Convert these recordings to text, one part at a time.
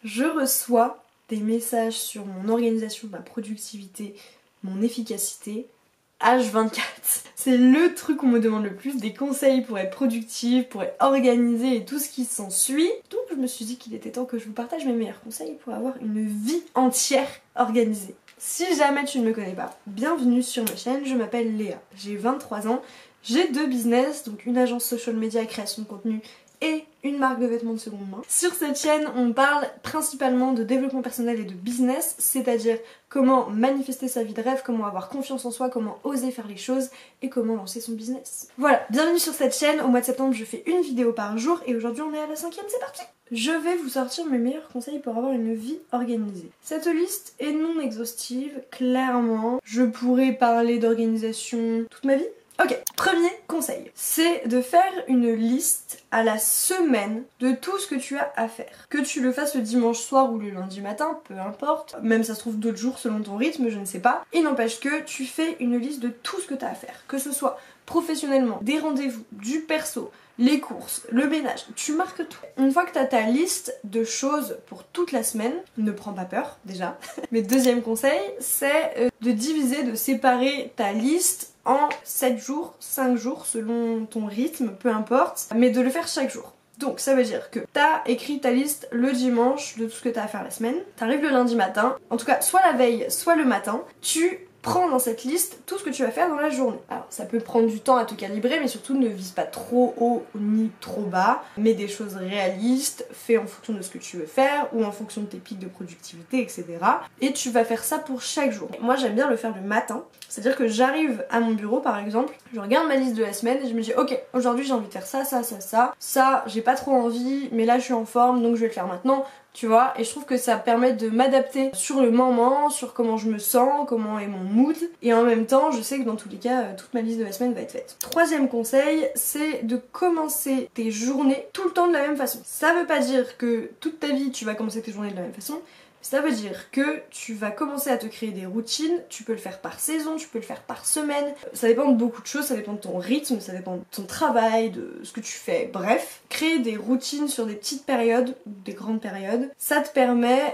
Je reçois des messages sur mon organisation, ma productivité, mon efficacité H24. C'est le truc qu'on me demande le plus, des conseils pour être productive, pour être organisée et tout ce qui s'ensuit. Donc je me suis dit qu'il était temps que je vous partage mes meilleurs conseils pour avoir une vie entière organisée. Si jamais tu ne me connais pas, bienvenue sur ma chaîne, je m'appelle Léa, j'ai 23 ans, j'ai 2 business, donc une agence social media et création de contenu et une marque de vêtements de seconde main. Sur cette chaîne, on parle principalement de développement personnel et de business, c'est-à-dire comment manifester sa vie de rêve, comment avoir confiance en soi, comment oser faire les choses et comment lancer son business. Voilà, bienvenue sur cette chaîne. Au mois de septembre, je fais une vidéo par jour et aujourd'hui on est à la 5e, c'est parti! Je vais vous sortir mes meilleurs conseils pour avoir une vie organisée. Cette liste est non exhaustive, clairement. Je pourrais parler d'organisation toute ma vie. Ok, premier conseil, c'est de faire une liste à la semaine de tout ce que tu as à faire. Que tu le fasses le dimanche soir ou le lundi matin, peu importe, même ça se trouve d'autres jours selon ton rythme, je ne sais pas. Il n'empêche que tu fais une liste de tout ce que tu as à faire, que ce soit professionnellement, des rendez-vous, du perso, les courses, le ménage, tu marques tout. Une fois que tu as ta liste de choses pour toute la semaine, ne prends pas peur déjà. Mais deuxième conseil, c'est de diviser, de séparer ta liste en 7 jours, 5 jours selon ton rythme, peu importe, mais de le faire chaque jour. Donc ça veut dire que t'as écrit ta liste le dimanche de tout ce que t'as à faire la semaine, t'arrives le lundi matin, en tout cas soit la veille, soit le matin, tu prends dans cette liste tout ce que tu vas faire dans la journée. Alors ça peut prendre du temps à te calibrer, mais surtout ne vise pas trop haut ni trop bas, mets des choses réalistes, fais en fonction de ce que tu veux faire ou en fonction de tes pics de productivité, etc. Et tu vas faire ça pour chaque jour. Moi j'aime bien le faire le matin, c'est-à-dire que j'arrive à mon bureau par exemple, je regarde ma liste de la semaine et je me dis ok, aujourd'hui j'ai envie de faire ça, ça, ça, ça, ça j'ai pas trop envie, mais là je suis en forme donc je vais le faire maintenant. Tu vois, et je trouve que ça permet de m'adapter sur le moment, sur comment je me sens, comment est mon mood, et en même temps je sais que dans tous les cas toute ma liste de la semaine va être faite. Troisième conseil, c'est de commencer tes journées tout le temps de la même façon. Ça veut pas dire que toute ta vie tu vas commencer tes journées de la même façon, ça veut dire que tu vas commencer à te créer des routines, tu peux le faire par saison, tu peux le faire par semaine, ça dépend de beaucoup de choses, ça dépend de ton rythme, ça dépend de ton travail, de ce que tu fais, bref. Créer des routines sur des petites périodes ou des grandes périodes, ça te permet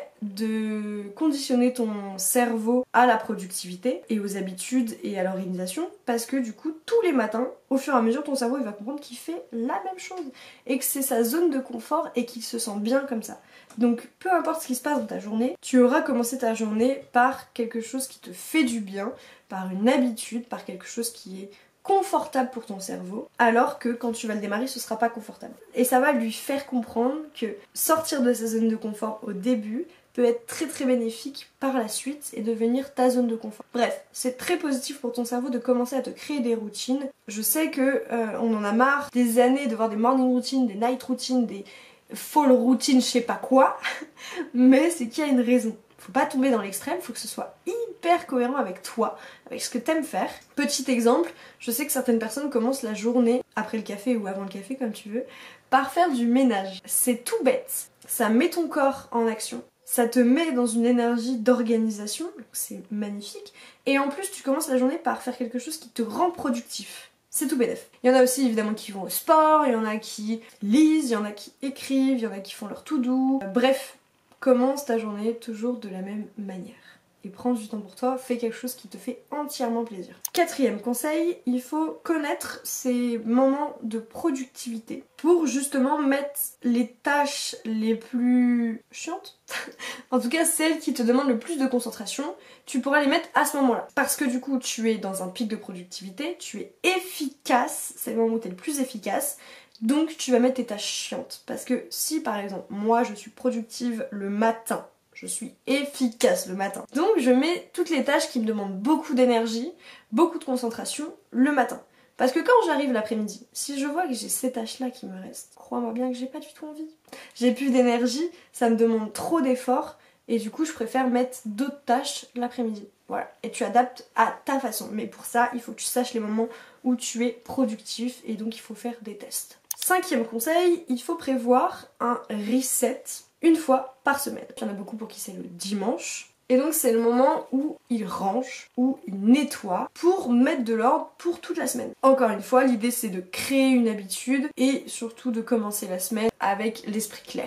de conditionner ton cerveau à la productivité et aux habitudes et à l'organisation parce que du coup tous les matins, au fur et à mesure ton cerveau il va comprendre qu'il fait la même chose et que c'est sa zone de confort et qu'il se sent bien comme ça. Donc peu importe ce qui se passe dans ta journée, tu auras commencé ta journée par quelque chose qui te fait du bien, par une habitude, par quelque chose qui est confortable pour ton cerveau, alors que quand tu vas le démarrer ce sera pas confortable. Et ça va lui faire comprendre que sortir de sa zone de confort au début peut être très très bénéfique par la suite et devenir ta zone de confort. Bref, c'est très positif pour ton cerveau de commencer à te créer des routines. Je sais que on en a marre des années de voir des morning routines, des night routines, des fall routines, je sais pas quoi, mais c'est qu'il y a une raison. Faut pas tomber dans l'extrême, faut que ce soit hyper cohérent avec toi, avec ce que t'aimes faire. Petit exemple, je sais que certaines personnes commencent la journée, après le café ou avant le café comme tu veux, par faire du ménage. C'est tout bête, ça met ton corps en action, ça te met dans une énergie d'organisation, donc c'est magnifique, et en plus tu commences la journée par faire quelque chose qui te rend productif. C'est tout bénef. Il y en a aussi évidemment qui vont au sport, il y en a qui lisent, il y en a qui écrivent, il y en a qui font leur to-do. Bref, commence ta journée toujours de la même manière. Et prends du temps pour toi, fais quelque chose qui te fait entièrement plaisir. Quatrième conseil, il faut connaître ces moments de productivité pour justement mettre les tâches les plus chiantes, en tout cas celles qui te demandent le plus de concentration, tu pourras les mettre à ce moment-là. Parce que du coup tu es dans un pic de productivité, tu es efficace, c'est le moment où tu es le plus efficace, donc tu vas mettre tes tâches chiantes. Parce que si par exemple moi je suis productive le matin, je suis efficace le matin. Donc je mets toutes les tâches qui me demandent beaucoup d'énergie, beaucoup de concentration le matin. Parce que quand j'arrive l'après-midi, si je vois que j'ai ces tâches-là qui me restent, crois-moi bien que j'ai pas du tout envie. J'ai plus d'énergie, ça me demande trop d'efforts et du coup je préfère mettre d'autres tâches l'après-midi. Voilà, et tu adaptes à ta façon. Mais pour ça, il faut que tu saches les moments où tu es productif et donc il faut faire des tests. Cinquième conseil, il faut prévoir un reset une fois par semaine. Il y en a beaucoup pour qui c'est le dimanche. Et donc c'est le moment où il range, où il nettoie pour mettre de l'ordre pour toute la semaine. Encore une fois, l'idée c'est de créer une habitude et surtout de commencer la semaine avec l'esprit clair.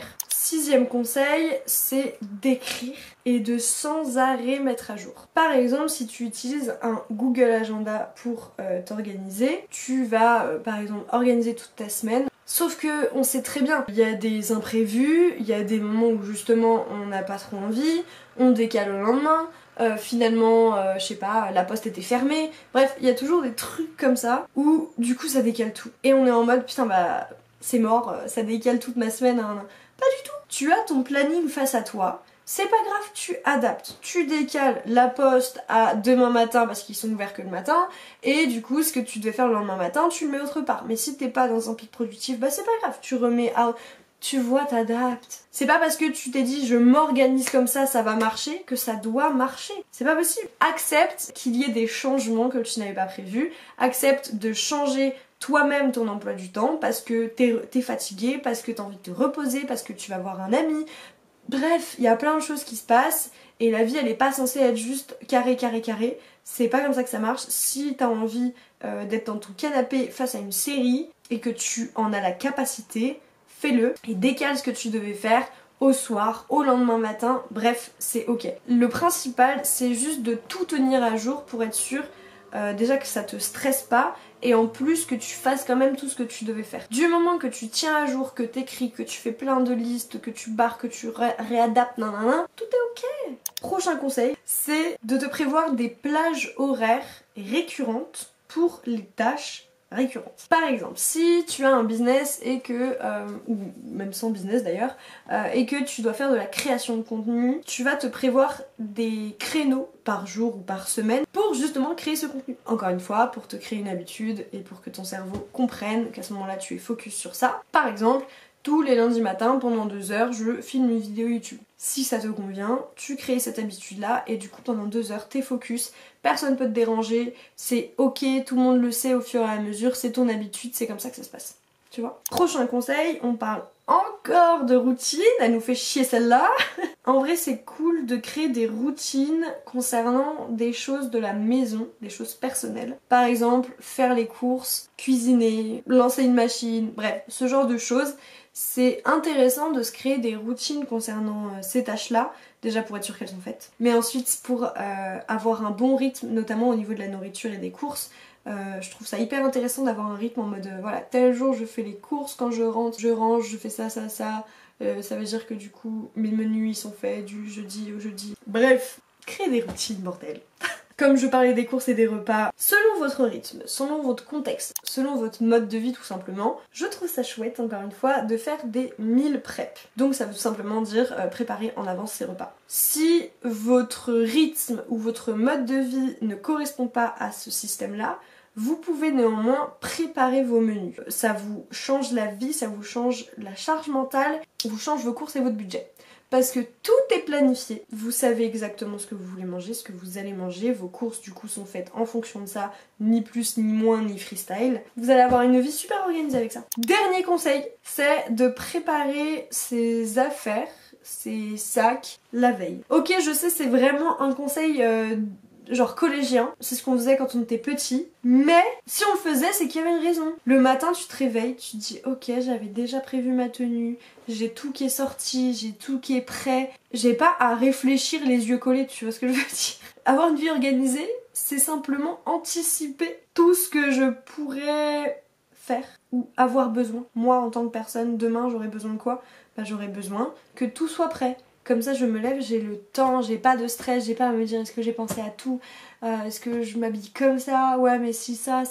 6e conseil, c'est d'écrire et de sans arrêt mettre à jour. Par exemple, si tu utilises un Google Agenda pour t'organiser, tu vas par exemple organiser toute ta semaine. Sauf que on sait très bien, il y a des imprévus, il y a des moments où justement on n'a pas trop envie, on décale au lendemain, finalement, je sais pas, la poste était fermée. Bref, il y a toujours des trucs comme ça où du coup ça décale tout. Et on est en mode putain bah c'est mort, ça décale toute ma semaine. Hein. Pas du tout. Tu as ton planning face à toi. C'est pas grave, tu adaptes. Tu décales la poste à demain matin parce qu'ils sont ouverts que le matin. Et du coup, ce que tu devais faire le lendemain matin, tu le mets autre part. Mais si t'es pas dans un pic productif, bah c'est pas grave. Tu remets out. Tu vois, t'adaptes. C'est pas parce que tu t'es dit je m'organise comme ça va marcher que ça doit marcher. C'est pas possible. Accepte qu'il y ait des changements que tu n'avais pas prévus. Accepte de changer toi-même ton emploi du temps parce que t'es fatigué, parce que t'as envie de te reposer, parce que tu vas voir un ami. Bref, il y a plein de choses qui se passent et la vie elle est pas censée être juste carré. C'est pas comme ça que ça marche. Si t'as envie d'être dans ton canapé face à une série et que tu en as la capacité, fais-le et décale ce que tu devais faire au soir, au lendemain matin, bref, c'est ok. Le principal, c'est juste de tout tenir à jour pour être sûr déjà que ça te stresse pas et en plus que tu fasses quand même tout ce que tu devais faire. Du moment que tu tiens à jour, que t'écris, que tu fais plein de listes, que tu barres, que tu réadaptes, nanana, tout est ok. Prochain conseil, c'est de te prévoir des plages horaires récurrentes pour les tâches récurrentes. Par exemple, si tu as un business et que, ou même sans business d'ailleurs, et que tu dois faire de la création de contenu, tu vas te prévoir des créneaux par jour ou par semaine pour justement créer ce contenu. Encore une fois, pour te créer une habitude et pour que ton cerveau comprenne qu'à ce moment-là tu es focus sur ça. Par exemple, tous les lundis matins, pendant 2 heures, je filme une vidéo YouTube. Si ça te convient, tu crées cette habitude-là et du coup pendant 2 heures, t'es focus, personne peut te déranger, c'est ok, tout le monde le sait au fur et à mesure, c'est ton habitude, c'est comme ça que ça se passe. Tu vois ? Prochain conseil, on parle encore de routine, elle nous fait chier celle-là. En vrai, c'est cool de créer des routines concernant des choses de la maison, des choses personnelles. Par exemple, faire les courses, cuisiner, lancer une machine, bref, ce genre de choses. C'est intéressant de se créer des routines concernant ces tâches-là, déjà pour être sûr qu'elles sont faites, mais ensuite pour avoir un bon rythme, notamment au niveau de la nourriture et des courses. Je trouve ça hyper intéressant d'avoir un rythme en mode voilà, tel jour je fais les courses, quand je rentre, je range, je fais ça. Ça veut dire que du coup mes menus ils sont faits du jeudi au jeudi. Bref, créer des routines, bordel. Comme je parlais des courses et des repas, selon votre rythme, selon votre contexte, selon votre mode de vie tout simplement, je trouve ça chouette, encore une fois, de faire des meal prep. Donc ça veut tout simplement dire préparer en avance ses repas. Si votre rythme ou votre mode de vie ne correspond pas à ce système-là, vous pouvez néanmoins préparer vos menus. Ça vous change la vie, ça vous change la charge mentale, vous change vos courses et votre budget. Parce que tout est planifié, vous savez exactement ce que vous voulez manger, ce que vous allez manger, vos courses du coup sont faites en fonction de ça, ni plus, ni moins, ni freestyle. Vous allez avoir une vie super organisée avec ça. Dernier conseil, c'est de préparer ses affaires, ses sacs la veille. Ok, je sais, c'est vraiment un conseil genre collégien, c'est ce qu'on faisait quand on était petit, mais si on le faisait c'est qu'il y avait une raison. Le matin tu te réveilles, tu te dis ok j'avais déjà prévu ma tenue, j'ai tout qui est sorti, j'ai tout qui est prêt, j'ai pas à réfléchir les yeux collés, tu vois ce que je veux dire. Avoir une vie organisée, c'est simplement anticiper tout ce que je pourrais faire ou avoir besoin. Moi en tant que personne, demain j'aurais besoin de quoi ? Bah j'aurais besoin que tout soit prêt. Comme ça je me lève, j'ai le temps, j'ai pas de stress, j'ai pas à me dire est-ce que j'ai pensé à tout, est-ce que je m'habille comme ça, ouais mais si ça.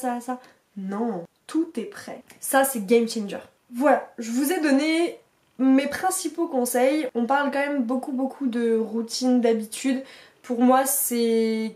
Non, tout est prêt. Ça c'est game changer. Voilà, je vous ai donné mes principaux conseils. On parle quand même beaucoup de routine, d'habitude. Pour moi c'est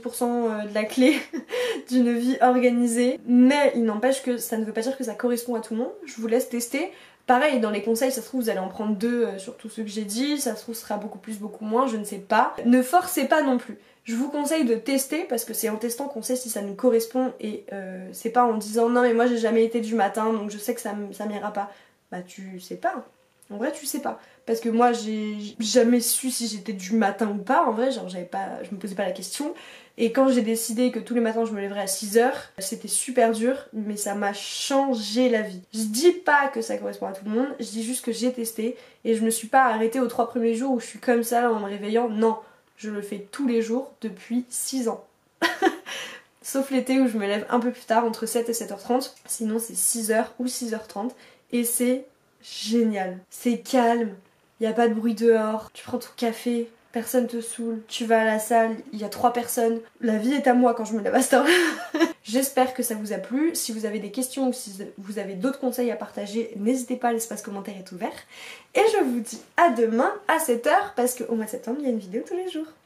90% de la clé d'une vie organisée. Mais il n'empêche que ça ne veut pas dire que ça correspond à tout le monde. Je vous laisse tester. Pareil, dans les conseils, ça se trouve, vous allez en prendre 2 sur tout ce que j'ai dit, ça se trouve, ce sera beaucoup plus, beaucoup moins, je ne sais pas. Ne forcez pas non plus. Je vous conseille de tester, parce que c'est en testant qu'on sait si ça nous correspond, et c'est pas en disant non mais moi j'ai jamais été du matin, donc je sais que ça m'ira pas. Bah tu sais pas. En vrai tu sais pas. parce que moi j'ai jamais su si j'étais du matin ou pas en vrai, genre je me posais pas la question. Et quand j'ai décidé que tous les matins je me lèverais à 6h, c'était super dur, mais ça m'a changé la vie. Je dis pas que ça correspond à tout le monde, je dis juste que j'ai testé et je me suis pas arrêtée aux 3 premiers jours où je suis comme ça là, en me réveillant. Non, je le fais tous les jours depuis 6 ans. Sauf l'été où je me lève un peu plus tard, entre 7 et 7h30. Sinon c'est 6h ou 6h30 et c'est génial. C'est calme, y a pas de bruit dehors, tu prends ton café, personne te saoule, tu vas à la salle, il y a 3 personnes. La vie est à moi quand je me lève à cette heure. J'espère que ça vous a plu. Si vous avez des questions ou si vous avez d'autres conseils à partager, n'hésitez pas, l'espace commentaire est ouvert. Et je vous dis à demain à 7h parce qu'au mois de septembre, il y a une vidéo tous les jours.